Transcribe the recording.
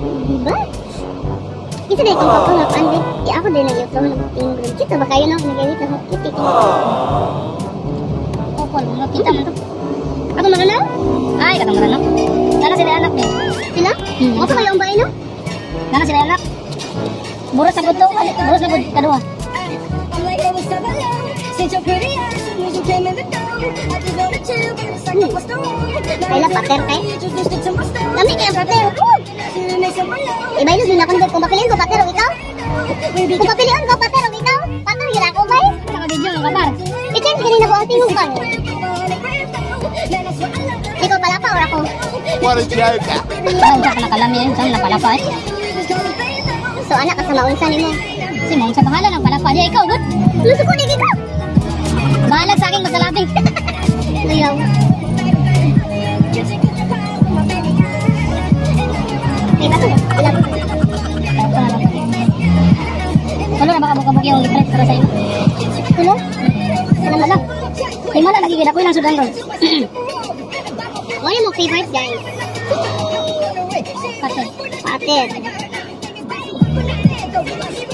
Ba? Isa na itong kapangapan din. Ako din na yung tingin. Kita ba kayo na nagawit na kitik? Opo, makita mo to. Ako maranaw? Ay, katong maranaw. Nana sila anak niya. Sila? Ako pa kayo ang bahay, no? Nana sila anak. Buros na buto. Buros na buto. Kadua. Kailan pater kay? Kami kaya pater. Iba yun na kung papiliin ko pater o ikaw? Kung papiliin ko pater o ikaw? Pater yun ako ba? Naka-video ng pater. I-change ganun na ko ang tingong kan. Ikaw palapa or ako? What a joke! Saan ka nakalami yan? Saan napalapa eh? So anak ka sa maunsa ni mo. Si Mong sa bahala ng palapa. Di ikaw, good? Luso ko din ikaw. Bahalag sa akin masalabing. Ayaw. Ay, bato. Ilang. Ano na baka bukabuk yung litres para sa iyo? Tulo? Salam alam. Himala lagi gid ako lang sudan roll. Ano yung mo favorite guys? Pater. Pater.